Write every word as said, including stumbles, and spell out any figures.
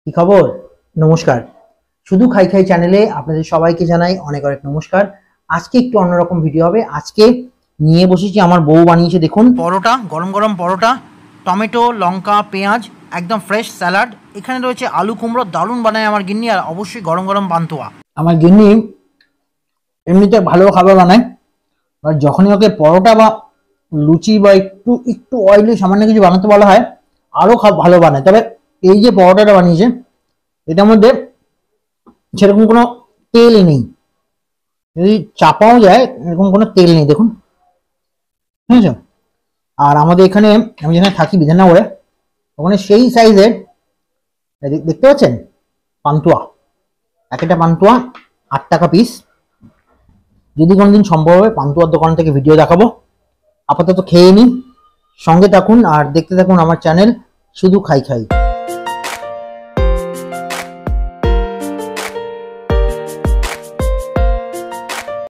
কি খবর? নমস্কার। শুধু খাই খাই চ্যানেলে আপনাদের সবাইকে জানাই অনেক অনেক নমস্কার। আজকে একটু অন্যরকম ভিডিও হবে। আজকে নিয়ে বসেছি, আমার বউ বানিয়েছে দেখুন পরোটা, গরম গরম পরোটা, টমেটো, লঙ্কা, পেঁয়াজ, একদম ফ্রেশ স্যালাড। এখানে রয়েছে আলু কুমড়ো, দারুণ বানায় আমার গিন্নি, আর অবশ্যই গরম গরম পান্তুয়া। আমার গিন্নি এমনিতে ভালো খাবার বানায়, আর যখনই ওকে পরোটা বা লুচি বা একটু একটু অয়েলি সামান্য কিছু বানাতে বলা হয় আরো ভালো বানায়। তবে এই যে পরোটাটা বানিয়েছে এটার মধ্যে সেরকম কোনো তেল নেই, যদি চাপাও যায় এরকম কোনো তেল নেই, দেখুন, ঠিক আছে। আর আমাদের এখানে, আমি যেখানে থাকি বিধাননগরে, ওখানে সেই সাইজের দেখতে পাচ্ছেন পান্তুয়া, এক একটা পান্তুয়া আট টাকা পিস। যদি কোনোদিন সম্ভব হবে পান্তুয়ার দোকান থেকে ভিডিও দেখাবো। আপাতত খেয়ে নিন, সঙ্গে থাকুন আর দেখতে থাকুন আমার চ্যানেল শুধু খাই খাই।